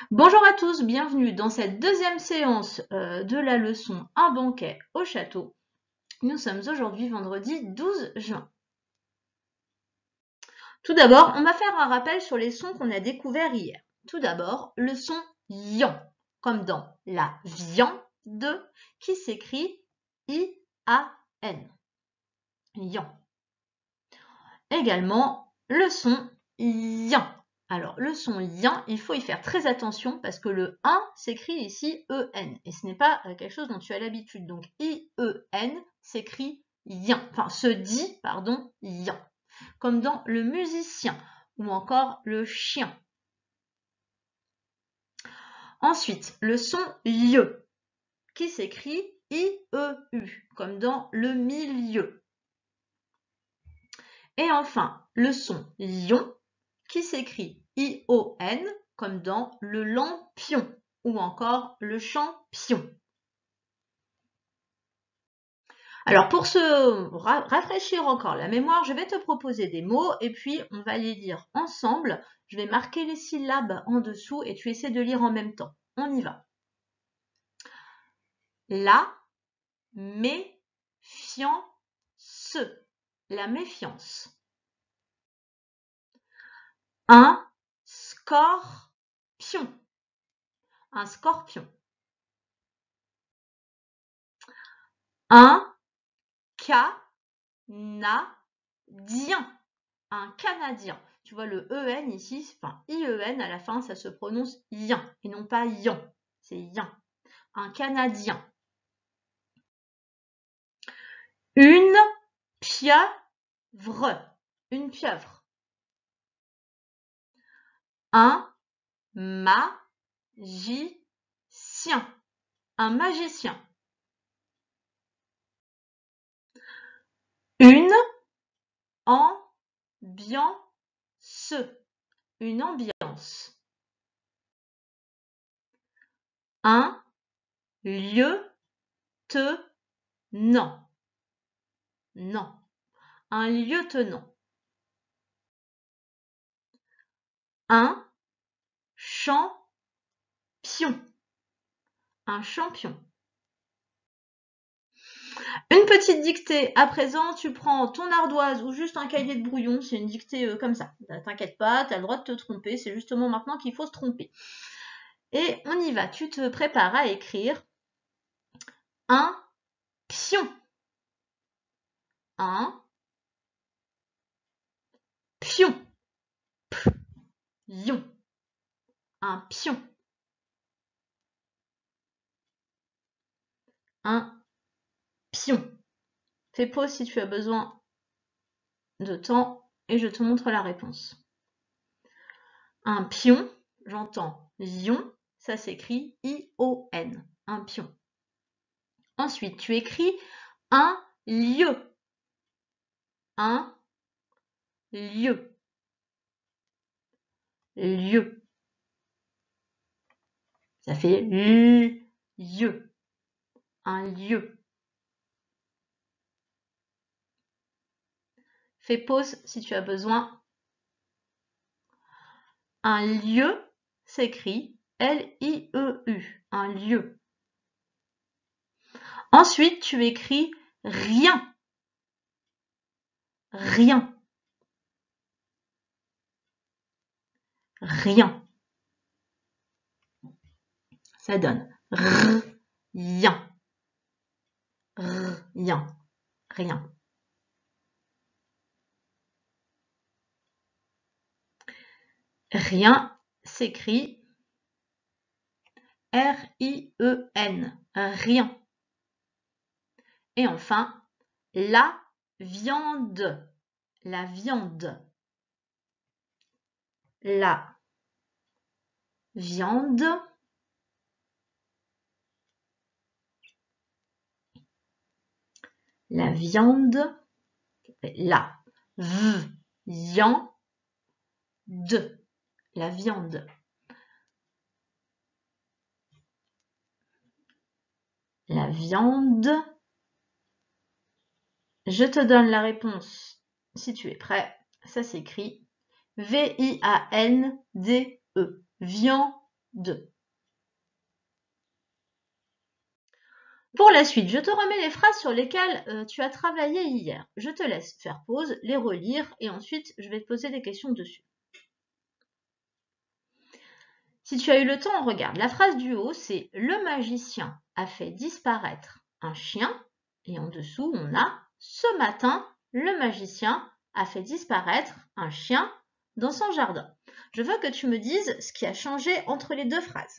Bonjour à tous, bienvenue dans cette deuxième séance de la leçon Un banquet au château. Nous sommes aujourd'hui vendredi 12 juin. Tout d'abord, on va faire un rappel sur les sons qu'on a découverts hier. Tout d'abord, le son ian, comme dans la viande, qui s'écrit I-A-N. Ian. Également, le son yan. Alors, le son yan, il faut y faire très attention parce que le 1 s'écrit ici E-N et ce n'est pas quelque chose dont tu as l'habitude. Donc, I-E-N s'écrit yan, enfin, se dit, pardon, yan. Comme dans le musicien ou encore le chien. Ensuite, le son lieu qui s'écrit I-E-U, comme dans le milieu. Et enfin, le son lion qui s'écrit I-O-N comme dans le lampion ou encore le champion. Alors pour se rafraîchir encore la mémoire, je vais te proposer des mots et puis on va les lire ensemble. Je vais marquer les syllabes en dessous et tu essaies de lire en même temps. On y va. La méfiance. La méfiance. Un scorpion. Un scorpion. Un Canadien. Un Canadien. Tu vois le EN ici, enfin IEN à la fin, ça se prononce ien et non pas yan. C'est ien. Un Canadien. Une pieuvre. Une pieuvre. Un magicien. Un magicien. Une ambiance. Une ambiance. Un lieutenant. Non. Un lieutenant. Un champion. Un champion. Une petite dictée à présent, tu prends ton ardoise ou juste un cahier de brouillon, c'est une dictée comme ça. T'inquiète pas, t'as le droit de te tromper, c'est justement maintenant qu'il faut se tromper. Et on y va, tu te prépares à écrire un pion. Un pion. Pion. Un pion. Un pion. Fais pause si tu as besoin de temps et je te montre la réponse. Un pion, j'entends lion, ça s'écrit I-O-N, un pion. Ensuite, tu écris un lieu. Un lieu. Lieu. Ça fait lieu. Un lieu. Fais pause si tu as besoin. Un lieu s'écrit L-I-E-U. Un lieu. Ensuite, tu écris rien. Rien. Rien. Ça donne rien. Rien. Rien. Rien s'écrit R-I-E-N. Rien. Et enfin, la viande. La viande. La viande. La viande. La viande. La viande. La viande. Je te donne la réponse si tu es prêt. Ça s'écrit V-I-A-N-D-E. Viande. 2. Pour la suite, je te remets les phrases sur lesquelles tu as travaillé hier. Je te laisse faire pause, les relire et ensuite je vais te poser des questions dessus. Si tu as eu le temps, regarde. La phrase du haut, c'est « Le magicien a fait disparaître un chien » et en dessous, on a « Ce matin, le magicien a fait disparaître un chien dans son jardin ». Je veux que tu me dises ce qui a changé entre les deux phrases.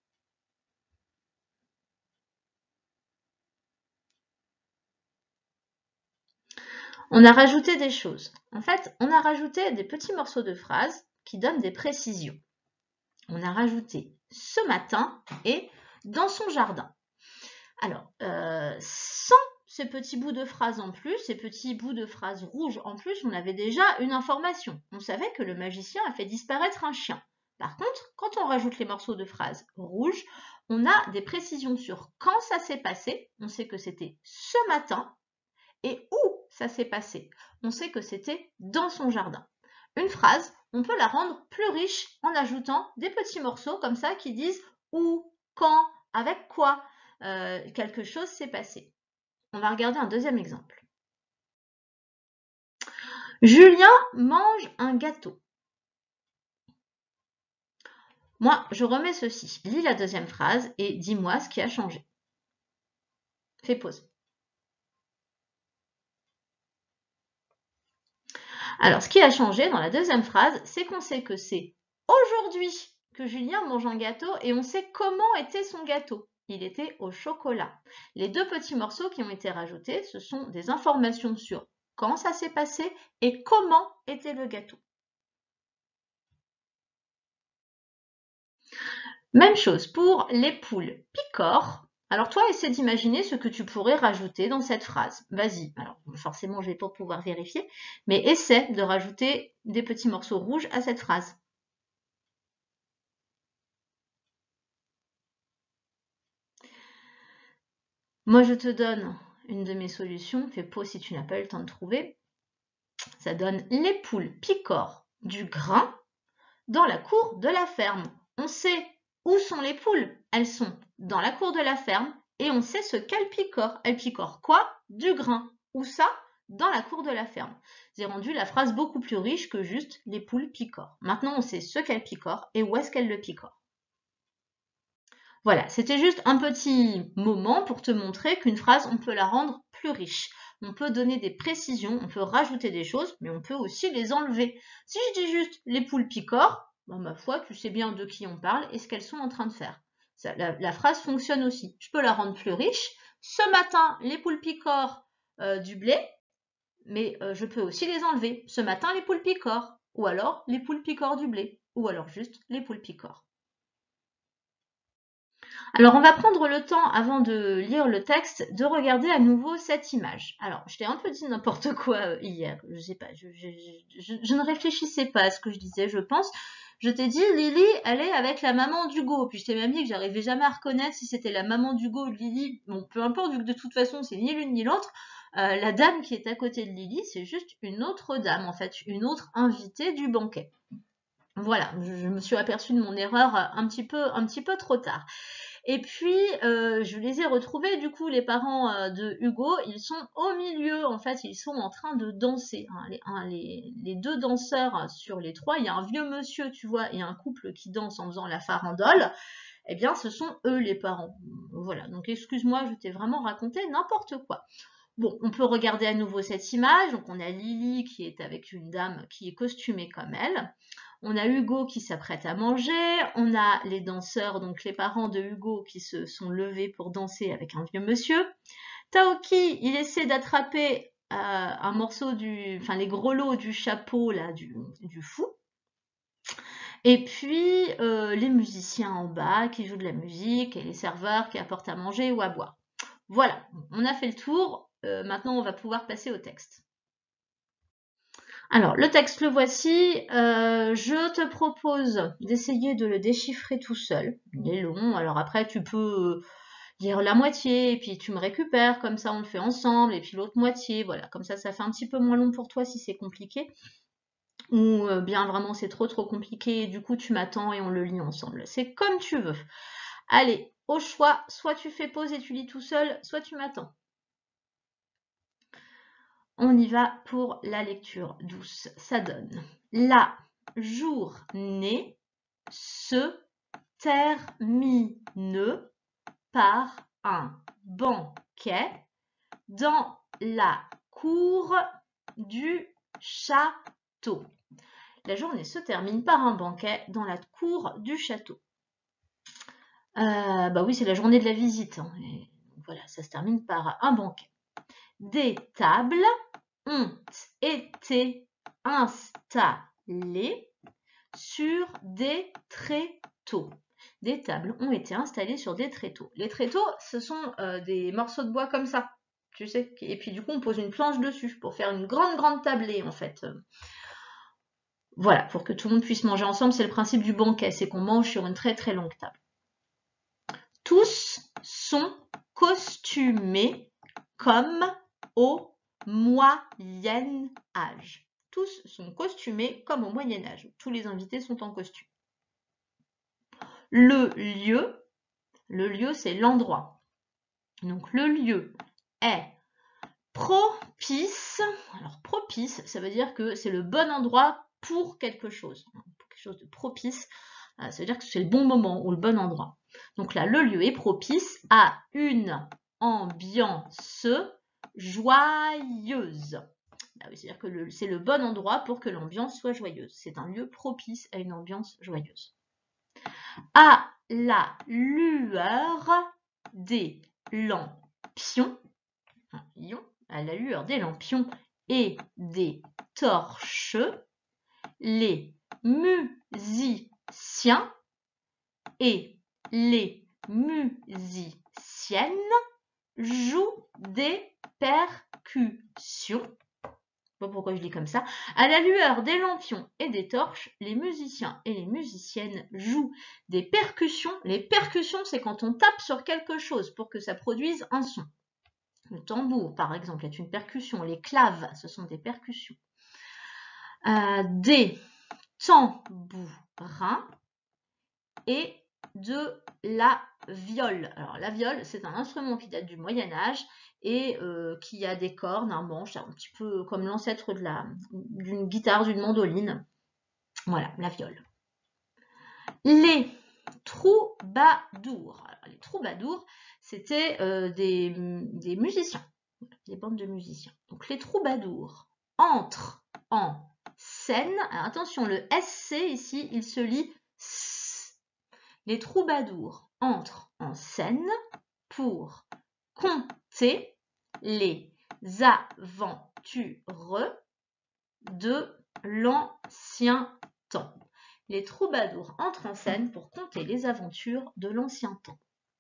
On a rajouté des choses. En fait, on a rajouté des petits morceaux de phrases qui donnent des précisions. On a rajouté « ce matin » et « dans son jardin ». Alors, sans ces petits bouts de phrases en plus, ces petits bouts de phrases rouges en plus, on avait déjà une information. On savait que le magicien a fait disparaître un chien. Par contre, quand on rajoute les morceaux de phrases rouges, on a des précisions sur quand ça s'est passé. On sait que c'était ce matin. Et où ça s'est passé? On sait que c'était dans son jardin. Une phrase, on peut la rendre plus riche en ajoutant des petits morceaux comme ça qui disent où, quand, avec quoi quelque chose s'est passé. On va regarder un deuxième exemple. Julien mange un gâteau. Moi, je remets ceci. Lis la deuxième phrase et dis-moi ce qui a changé. Fais pause. Alors, ce qui a changé dans la deuxième phrase, c'est qu'on sait que c'est aujourd'hui que Julien mange un gâteau et on sait comment était son gâteau. Il était au chocolat. Les deux petits morceaux qui ont été rajoutés, ce sont des informations sur quand ça s'est passé et comment était le gâteau. Même chose pour les poules picorent. Alors toi, essaie d'imaginer ce que tu pourrais rajouter dans cette phrase. Vas-y. Alors forcément, je vais pas pouvoir vérifier, mais essaie de rajouter des petits morceaux rouges à cette phrase. Moi, je te donne une de mes solutions. Fais pause si tu n'as pas eu le temps de trouver. Ça donne les poules picorent du grain dans la cour de la ferme. On sait où sont les poules. Elles sont dans la cour de la ferme et on sait ce qu'elles picorent. Elles picorent quoi? Du grain. Où ça? Dans la cour de la ferme. J'ai rendu la phrase beaucoup plus riche que juste les poules picorent. Maintenant, on sait ce qu'elles picorent et où est-ce qu'elles le picorent. Voilà, c'était juste un petit moment pour te montrer qu'une phrase, on peut la rendre plus riche. On peut donner des précisions, on peut rajouter des choses, mais on peut aussi les enlever. Si je dis juste les poules picorent, ben, ma foi, tu sais bien de qui on parle et ce qu'elles sont en train de faire. Ça, la phrase fonctionne aussi. Je peux la rendre plus riche. Ce matin, les poules picorent du blé, mais je peux aussi les enlever. Ce matin, les poules picorent. Ou alors, les poules picorent du blé. Ou alors juste les poules picorent. Alors, on va prendre le temps, avant de lire le texte, de regarder à nouveau cette image. Alors, je t'ai un peu dit n'importe quoi hier, je sais pas, je ne réfléchissais pas à ce que je disais, je pense. Je t'ai dit, Lily, elle est avec la maman d'Hugo. Puis je t'ai même dit que j'arrivais jamais à reconnaître si c'était la maman d'Hugo ou de Lily. Bon, peu importe, vu que de toute façon, c'est ni l'une ni l'autre. La dame qui est à côté de Lily, c'est juste une autre dame, en fait, une autre invitée du banquet. Voilà, je me suis aperçue de mon erreur un petit peu trop tard. Et puis, je les ai retrouvés, du coup, les parents de Hugo, ils sont au milieu, en fait, ils sont en train de danser. Hein. Les deux danseurs sur les trois, il y a un vieux monsieur, tu vois, et un couple qui danse en faisant la farandole. Eh bien, ce sont eux les parents. Voilà, donc excuse-moi, je t'ai vraiment raconté n'importe quoi. Bon, on peut regarder à nouveau cette image. Donc, on a Lily qui est avec une dame qui est costumée comme elle. On a Hugo qui s'apprête à manger. On a les danseurs, donc les parents de Hugo qui se sont levés pour danser avec un vieux monsieur. Taoki, il essaie d'attraper un morceau les grelots du chapeau là du fou. Et puis, les musiciens en bas qui jouent de la musique et les serveurs qui apportent à manger ou à boire. Voilà, on a fait le tour. Maintenant, on va pouvoir passer au texte. Alors, le texte, le voici. Je te propose d'essayer de le déchiffrer tout seul. Il est long, alors après, tu peux lire la moitié, et puis tu me récupères, comme ça, on le fait ensemble, et puis l'autre moitié, voilà. Comme ça fait un petit peu moins long pour toi si c'est compliqué. ou bien vraiment c'est trop compliqué, du coup tu m'attends et on le lit ensemble. C'est comme tu veux. Allez, au choix, soit tu fais pause et tu lis tout seul, soit tu m'attends. On y va pour la lecture douce. Ça donne: la journée se termine par un banquet dans la cour du château. La journée se termine par un banquet dans la cour du château. Bah oui, c'est la journée de la visite. Hein. Et voilà, ça se termine par un banquet. Des tables ont été installées sur des tréteaux. Des tables ont été installées sur des tréteaux. Les tréteaux, ce sont des morceaux de bois comme ça, tu sais. Et puis du coup, on pose une planche dessus pour faire une grande tablée en fait. Voilà, pour que tout le monde puisse manger ensemble, c'est le principe du banquet, c'est qu'on mange sur une très longue table. Tous sont costumés comme au Moyen Âge. Tous sont costumés comme au Moyen Âge. Tous les invités sont en costume. Le lieu c'est l'endroit. Donc le lieu est propice. Alors propice, ça veut dire que c'est le bon endroit pour quelque chose. Pour quelque chose de propice, ça veut dire que c'est le bon moment ou le bon endroit. Donc là, le lieu est propice à une ambiance joyeuse. C'est-à-dire que c'est le bon endroit pour que l'ambiance soit joyeuse. C'est un lieu propice à une ambiance joyeuse. À la lueur des lampions, à la lueur des lampions et des torches, les musiciens et les musiciennes jouent des percussions. Je sais pas pourquoi je dis comme ça. À la lueur des lampions et des torches, les musiciens et les musiciennes jouent des percussions. Les percussions, c'est quand on tape sur quelque chose pour que ça produise un son. Le tambour, par exemple, est une percussion. Les claves, ce sont des percussions. Des tambourins et de la viole. Alors la viole, c'est un instrument qui date du Moyen-Âge et qui a des cordes, un manche, un petit peu comme l'ancêtre d'une guitare, d'une mandoline. Voilà, la viole. Les troubadours. Alors, les troubadours, c'était des musiciens, des bandes de musiciens. Donc les troubadours entrent en scène. Alors, attention, le SC ici, il se lit S. Les troubadours entrent en scène pour conter les aventures de l'ancien temps. Les troubadours entrent en scène pour conter les aventures de l'ancien temps.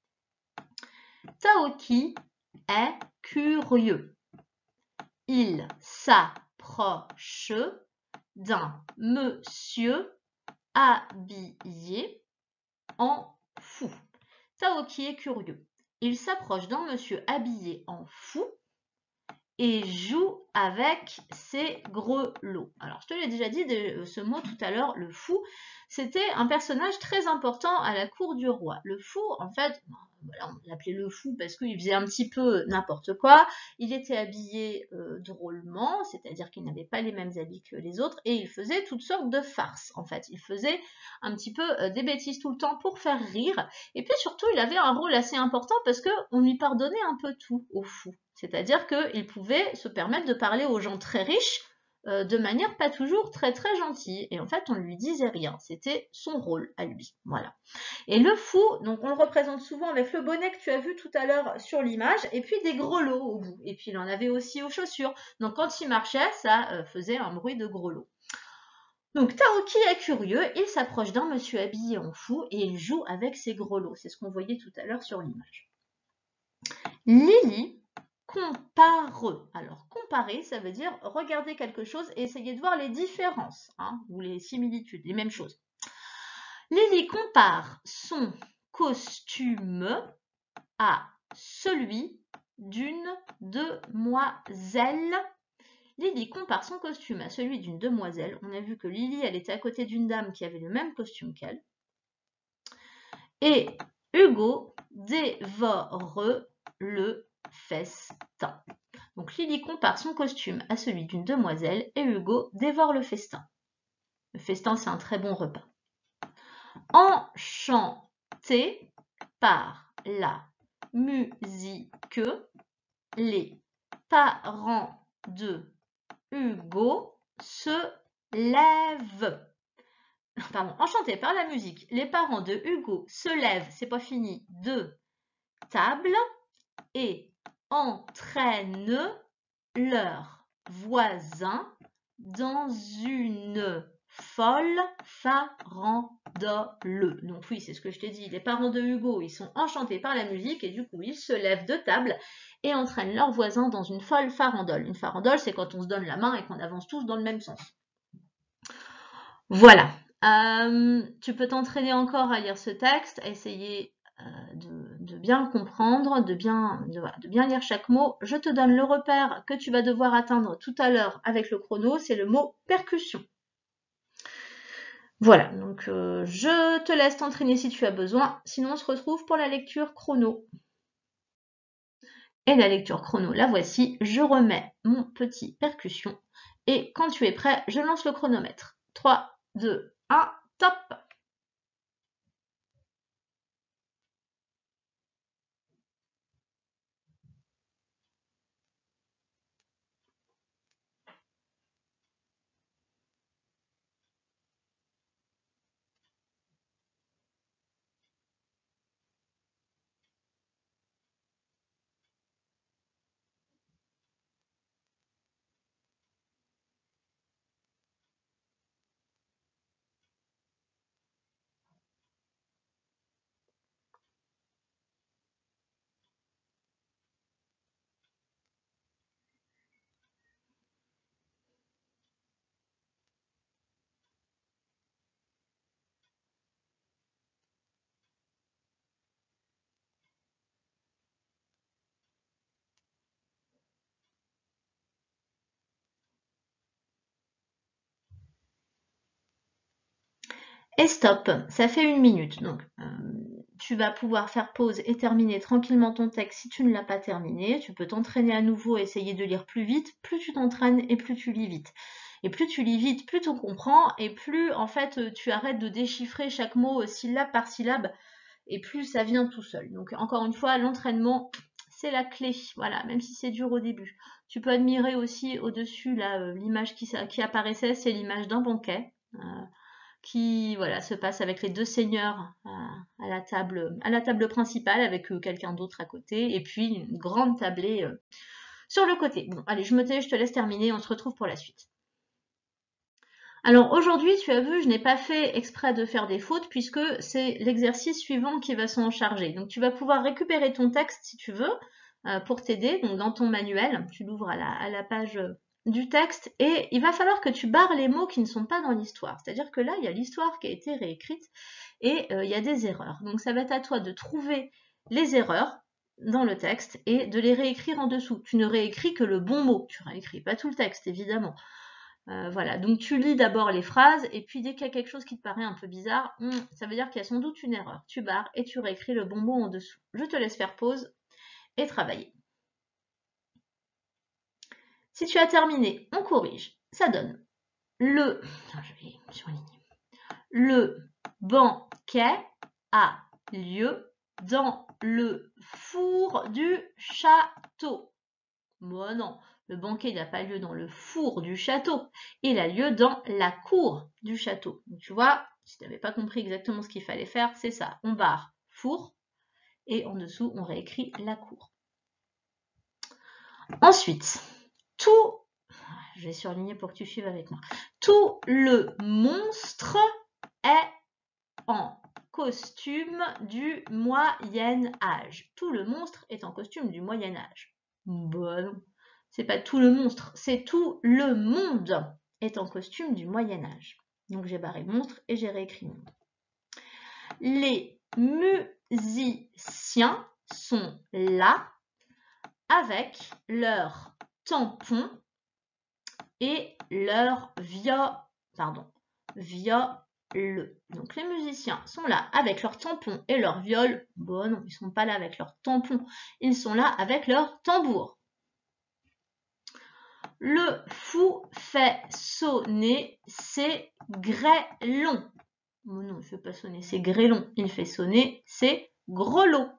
Taoki est curieux. Il s'approche d'un monsieur habillé en fou. Taoki est curieux. Il s'approche d'un monsieur habillé en fou et joue avec ses grelots. Alors, je te l'ai déjà dit, ce mot tout à l'heure, le fou, c'était un personnage très important à la cour du roi. Le fou, en fait, voilà, on l'appelait le fou parce qu'il faisait un petit peu n'importe quoi. Il était habillé drôlement, c'est-à-dire qu'il n'avait pas les mêmes habits que les autres, et il faisait toutes sortes de farces, en fait. Il faisait un petit peu des bêtises tout le temps pour faire rire. Et puis surtout, il avait un rôle assez important parce qu'on lui pardonnait un peu tout au fou. C'est-à-dire qu'il pouvait se permettre de parler aux gens très riches de manière pas toujours très gentille. Et en fait, on ne lui disait rien. C'était son rôle à lui. Voilà. Et le fou, donc on le représente souvent avec le bonnet que tu as vu tout à l'heure sur l'image, et puis des grelots au bout. Et puis il en avait aussi aux chaussures. Donc quand il marchait, ça faisait un bruit de grelot. Donc Taoki est curieux, il s'approche d'un monsieur habillé en fou et il joue avec ses grelots. C'est ce qu'on voyait tout à l'heure sur l'image. Lily compare. Alors, comparer, ça veut dire regarder quelque chose et essayer de voir les différences, ou les similitudes, les mêmes choses. Lily compare son costume à celui d'une demoiselle Lily compare son costume à celui d'une demoiselle. On a vu que Lily, elle était à côté d'une dame qui avait le même costume qu'elle. Et Hugo dévore le festin. Donc Lily compare son costume à celui d'une demoiselle et Hugo dévore le festin. Le festin, c'est un très bon repas. Enchanté par la musique, les parents de Hugo se lèvent. Pardon, enchantés par la musique, les parents de Hugo se lèvent, c'est pas fini, de table et entraînent leurs voisins dans une folle farandole. Donc oui, c'est ce que je t'ai dit, les parents de Hugo, ils sont enchantés par la musique et du coup, ils se lèvent de table et entraînent leurs voisins dans une folle farandole. Une farandole, c'est quand on se donne la main et qu'on avance tous dans le même sens. Voilà. Tu peux t'entraîner encore à lire ce texte, à essayer de bien le comprendre, de bien lire chaque mot. Je te donne le repère que tu vas devoir atteindre tout à l'heure avec le chrono, c'est le mot percussion. Voilà, donc je te laisse t'entraîner si tu as besoin, sinon on se retrouve pour la lecture chrono. Et la lecture chrono, la voici, je remets mon petit percussion et quand tu es prêt, je lance le chronomètre. 3, 2, 1, top! Et stop, ça fait 1 minute. Donc, tu vas pouvoir faire pause et terminer tranquillement ton texte si tu ne l'as pas terminé. Tu peux t'entraîner à nouveau, essayer de lire plus vite. Plus tu t'entraînes et plus tu lis vite. Et plus tu lis vite, plus tu comprends et plus en fait tu arrêtes de déchiffrer chaque mot syllabe par syllabe et plus ça vient tout seul. Donc encore une fois, l'entraînement, c'est la clé. Voilà, même si c'est dur au début. Tu peux admirer aussi au-dessus l'image qui apparaissait, c'est l'image d'un banquet. Qui voilà, se passe avec les deux seigneurs à la table principale avec quelqu'un d'autre à côté et puis une grande tablée sur le côté. Bon, allez, je te laisse terminer, on se retrouve pour la suite. Alors aujourd'hui, tu as vu, je n'ai pas fait exprès de faire des fautes puisque c'est l'exercice suivant qui va s'en charger. Donc tu vas pouvoir récupérer ton texte si tu veux pour t'aider. Donc dans ton manuel, tu l'ouvres à la page du texte et il va falloir que tu barres les mots qui ne sont pas dans l'histoire. C'est-à-dire que là, il y a l'histoire qui a été réécrite et il y a des erreurs. Donc ça va être à toi de trouver les erreurs dans le texte et de les réécrire en dessous. Tu ne réécris que le bon mot, tu ne réécris pas tout le texte évidemment. Voilà, donc tu lis d'abord les phrases et puis dès qu'il y a quelque chose qui te paraît un peu bizarre, ça veut dire qu'il y a sans doute une erreur. Tu barres et tu réécris le bon mot en dessous. Je te laisse faire pause et travailler. Si tu as terminé, on corrige. Ça donne le banquet a lieu dans le four du château. Bon, non, le banquet n'a pas lieu dans le four du château. Il a lieu dans la cour du château. Donc, tu vois, si tu n'avais pas compris exactement ce qu'il fallait faire, c'est ça. On barre four et en dessous, on réécrit la cour. Ensuite, je vais surligner pour que tu suives avec moi. Tout le monstre est en costume du Moyen-Âge. Tout le monstre est en costume du Moyen-Âge. Bon, non. C'est pas tout le monstre, c'est tout le monde est en costume du Moyen-Âge. Donc j'ai barré monstre et j'ai réécrit monde. Les musiciens sont là avec leurs tampons et leur viol. Donc les musiciens sont là avec leur tampon et leur viol. Bon non, ils sont pas là avec leur tampon, ils sont là avec leur tambour. Le fou fait sonner ses grêlons. Oh non, il ne fait pas sonner ses grêlons, il fait sonner ses grelots.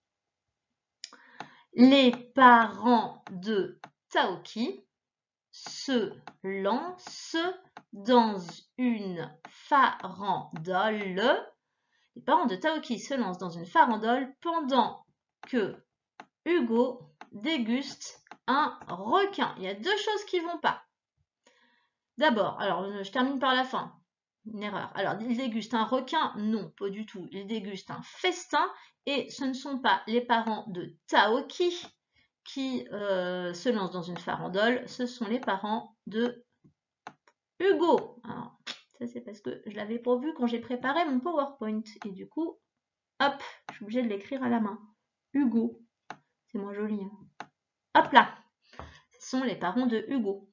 Les parents de Taoki se lancent dans une farandole. Les parents de Taoki se lancent dans une farandole pendant que Hugo déguste un requin. Il y a deux choses qui ne vont pas. D'abord, alors je termine par la fin. Une erreur. Alors, il déguste un requin? Non, pas du tout. Il déguste un festin et ce ne sont pas les parents de Taoki qui se lancent dans une farandole, ce sont les parents de Hugo. Alors, ça c'est parce que je ne l'avais pas vu quand j'ai préparé mon PowerPoint et du coup, hop, je suis obligée de l'écrire à la main. Hugo, c'est moins joli. Hein. Hop là, ce sont les parents de Hugo.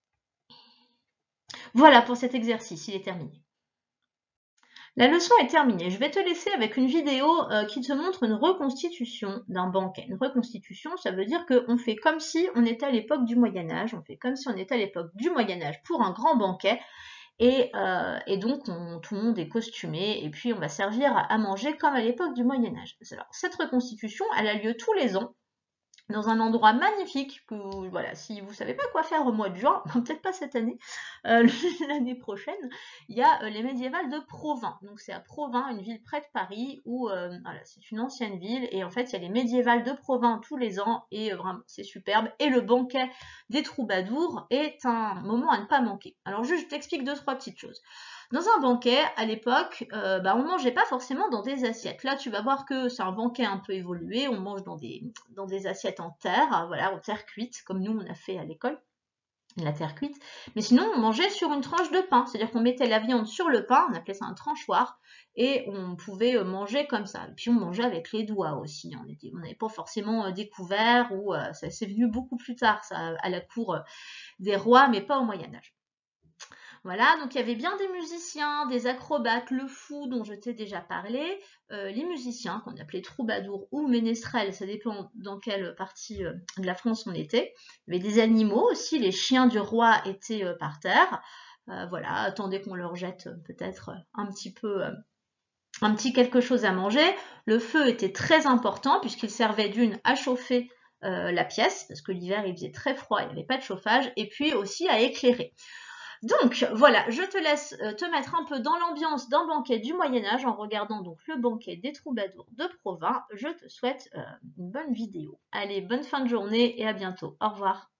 Voilà pour cet exercice, il est terminé. La leçon est terminée. Je vais te laisser avec une vidéo qui te montre une reconstitution d'un banquet. Une reconstitution, ça veut dire qu'on fait comme si on était à l'époque du Moyen-Âge. On fait comme si on était à l'époque du Moyen-Âge pour un grand banquet. Et donc, tout le monde est costumé. Et puis, on va servir à manger comme à l'époque du Moyen-Âge. Alors, cette reconstitution, elle a lieu tous les ans. Dans un endroit magnifique que, voilà, si vous ne savez pas quoi faire au mois de juin, peut-être pas cette année, l'année prochaine, il y a les médiévales de Provins. Donc c'est à Provins, une ville près de Paris, où voilà, c'est une ancienne ville, et en fait il y a les médiévales de Provins tous les ans, et vraiment c'est superbe. Et le banquet des troubadours est un moment à ne pas manquer. Alors juste, je t'explique deux, trois petites choses. Dans un banquet, à l'époque, on ne mangeait pas forcément dans des assiettes. Là, tu vas voir que c'est un banquet un peu évolué. On mange dans des assiettes en terre, voilà, en terre cuite, comme nous, on a fait à l'école, la terre cuite. Mais sinon, on mangeait sur une tranche de pain. C'est-à-dire qu'on mettait la viande sur le pain, on appelait ça un tranchoir, et on pouvait manger comme ça. Et puis, on mangeait avec les doigts aussi. On n'avait pas forcément découvert, ou ça c'est venu beaucoup plus tard, ça, à la cour des rois, mais pas au Moyen-Âge. Voilà, donc il y avait bien des musiciens, des acrobates, le fou dont je t'ai déjà parlé, les musiciens qu'on appelait troubadours ou ménestrels, ça dépend dans quelle partie de la France on était. Il y avait des animaux aussi, les chiens du roi étaient par terre. Voilà, attendez qu'on leur jette peut-être un petit quelque chose à manger. Le feu était très important puisqu'il servait d'une à chauffer la pièce, parce que l'hiver il faisait très froid, il n'y avait pas de chauffage, et puis aussi à éclairer. Donc voilà, je te laisse te mettre un peu dans l'ambiance d'un banquet du Moyen-Âge en regardant donc le banquet des troubadours de Provins. Je te souhaite une bonne vidéo. Allez, bonne fin de journée et à bientôt. Au revoir.